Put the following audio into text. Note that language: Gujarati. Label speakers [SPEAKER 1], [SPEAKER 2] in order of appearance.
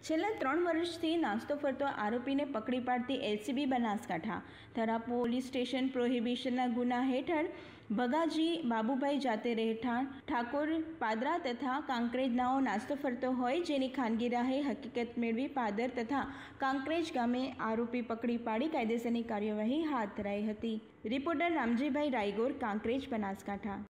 [SPEAKER 1] છેલ્લા 3 વર્ષથી નાસ્તો ફરતો આરોપીને પકડી પાડતી LCB Banaskantha Thara police station પ્રોહિબિશનના ગુના હેઠળ ભગાજી બાબુભાઈ જાતે રહેઠાણ ઠાકોર પાદરા તથા કાંકરેજનાઓ નાસ્તો ફરતો હોય, જેની ખાનગી રાહે હકીકત મેળવી પાદર તથા કાંકરેજ ગામે આરોપી પકડી પાડી કાયદેસરની કાર્યવાહી હાથ ધરાઈ હતી। રિપોર્ટર રામજીભાઈ રાયગોર, કાંકરેજ, બનાસકાંઠા।